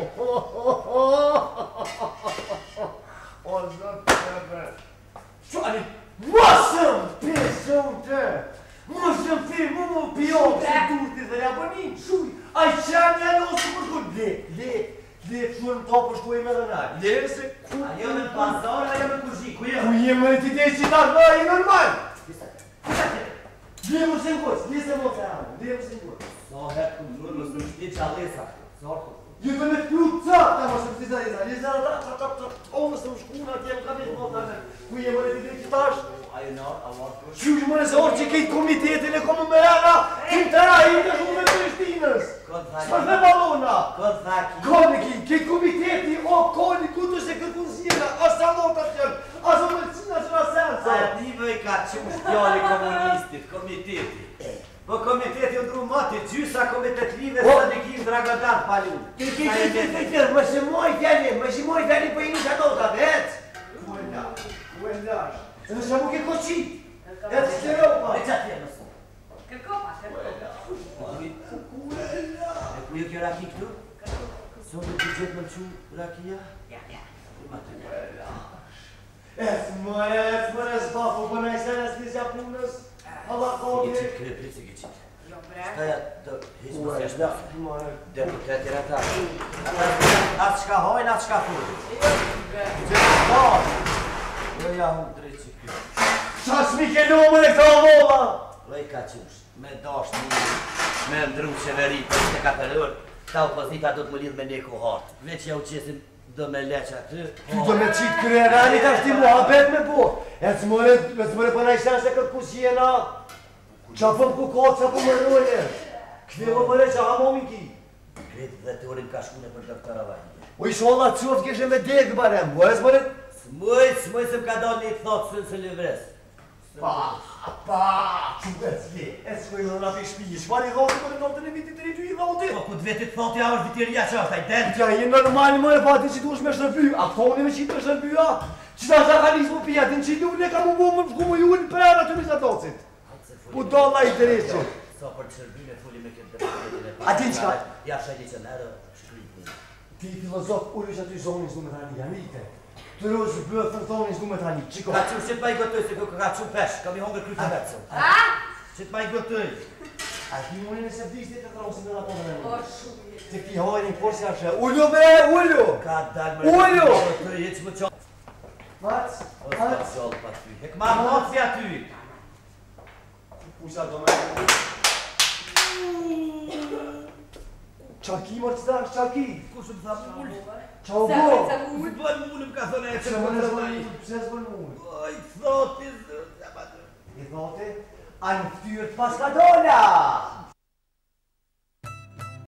O zot tebe. Çani, mosëm pesëm të. Mosëm ti, mu pion se durti dhe ja bënin. Shuj, ai çani alosu për ku le çuan topo shkojmë edhe na. Le se ku ajo në pazar, ajo në kuzhinë. Ku je? Ku jemi ti dhe si ta bëj normal. Djemu se ngos, dje se mos e amë, djemu se ngos. Sa herë ku mërë më shti qalesa. Ju të me t'plu ca, ta më shumë t'i zalisa, një zara ta, o më së më shkuna, t'jem ka vetë më të ku je më në t'i dhe që tash. Ajo në, a marë kërë. Qysh më nëse orë që kejtë komitetin e komë me era, kim të ra, i të shumë me Prishtinës. S'për dhe balona. Kone ki, kejtë komiteti, o koni, ku të se kërkun zjena, a salotat qënë, a zë mëllëcina që nga sensa. A ti vë i ka qush pjali komunistit, komiteti. Po komiteti ndru mati, gjysa komitetlive së në kim Dragodan palun. Më shimoj fjali për i një shanotat, hec? Ku e lash? Se në shamu ke koqi? Hec që ropa? E qatë jenë mësë? Kërkopa. Ku e lash? E ku jo kjo raki këtu? Sonë të gjithë më që rakia? Ja. Ku e lash? Ec, s'bafo, për në isene s'nisja punës. Allah I qëtë kërë pritë, i qëtë. Jo bre. Staja të heqë më se shtë. Deputet i rata. Atë qka hojnë, atë qka furë. Jo bre. Gjithë shtë. Jo ja unë drejtë që kjo. Qas mi ke numër e këta vola? Lej ka qush, me dasht një, me ndru qeveri për 24 orë, ta opozita do të më lidhë me një kohartë. Veç ja u qesim do me leqa ty. Ty do me qitë kryerani ta shti muhabet me po. E të mëre për në ishten se këtë kusjena. Qa fëm ku kotë, qa për më rojë. Këve më mëre që hamomi ki. Kretë dhe të orin ka shkune për doktora vajnë. O ishë olla të qoftë kështë me dekë barem, bo e s'mëre? Smëj se më ka do një të thotë sënë së livres. Qëmë e s'le, e s'kojnë në nafi shpijë, shpar i dhotë për në notën e vitit të rritu i dhotë. Po ku të vetit thotë ja është vitiria që është, a i den? Tja, jenë normal më e fati që du është me shërby, a këtoni me qitë me shërby, a? Qëta zakalizmu pijatin që ju ne ka mu bu më shku më ju në prera të njësa docit. Po do la i të reqë. Sa për të shërby me fuli me këtë deputetin e A din qka? Ja shajdi që nërë shkryt një. Ti filozof, ullu që aty zonin s'du me tani, janite. Të rëzë bëhë thërthoni s'du me tani, qiko. Ka që qëtë ma i gotoj, se ka që pesh, kam i hongër krytë të vetësëm. Qëtë ma i gotoj. A ti murin e se vdishti të trosin dhe raponë me O më. shumë. Të ki hojnë por si ashe, ullu be, ullu! Ka dalë më Ullu! Gotoj, jeq më qonë. Mac, O s'ka qollë pa ty. Hek ma moci aty. Pusha do me... Qaki mërë qëta është qaki? Kush më tha më ullë? Qa u bo? Më bënë më ullë më ka thonë e që Pse më më në nëzë zëmaj. pse s'bën mund? Oj, thoti zë, ja ma të. I thote, a në ftyrë pas ka dola!